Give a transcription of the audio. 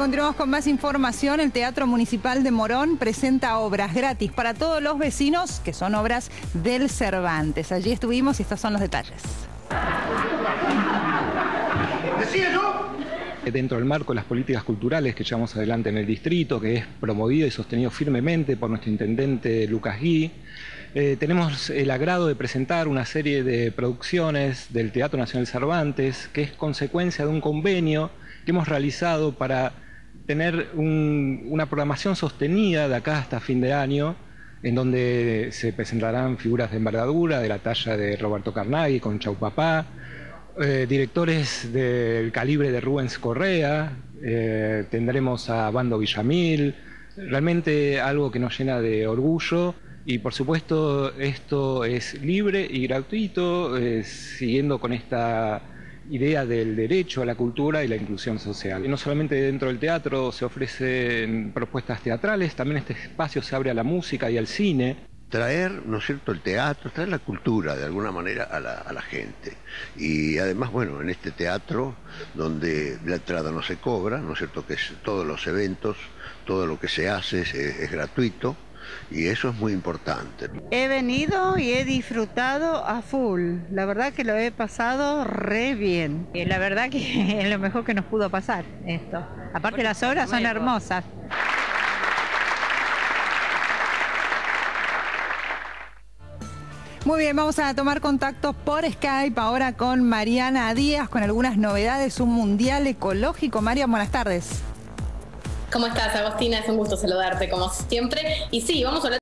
continuamos con más información. El Teatro Municipal de Morón presenta obras gratis para todos los vecinos, que son obras del Cervantes. Allí estuvimos y estos son los detalles. Dentro del marco de las políticas culturales que llevamos adelante en el distrito, que es promovido y sostenido firmemente por nuestro intendente Lucas Gui, tenemos el agrado de presentar una serie de producciones del Teatro Nacional Cervantes, que es consecuencia de un convenio que hemos realizado para tener una programación sostenida de acá hasta fin de año, en donde se presentarán figuras de envergadura de la talla de Roberto Carnaghi con Chau Papá, directores del calibre de Rubens Correa, tendremos a Bando Villamil, realmente algo que nos llena de orgullo. Y por supuesto esto es libre y gratuito, siguiendo con esta idea del derecho a la cultura y la inclusión social. Y no solamente dentro del teatro se ofrecen propuestas teatrales, también este espacio se abre a la música y al cine. Traer, ¿no es cierto?, el teatro, traer la cultura de alguna manera a la gente. Y además, bueno, en este teatro donde la entrada no se cobra, ¿no es cierto?, que es todos los eventos, todo lo que se hace es gratuito. Y eso es muy importante. He venido y he disfrutado a full. La verdad que lo he pasado re bien. La verdad que es lo mejor que nos pudo pasar esto. Aparte las obras son hermosas. Muy bien, vamos a tomar contacto por Skype ahora con Mariana Díaz con algunas novedades, un mundial ecológico. Mariana, buenas tardes. ¿Cómo estás, Agostina? Es un gusto saludarte como siempre. Y sí, vamos a hablar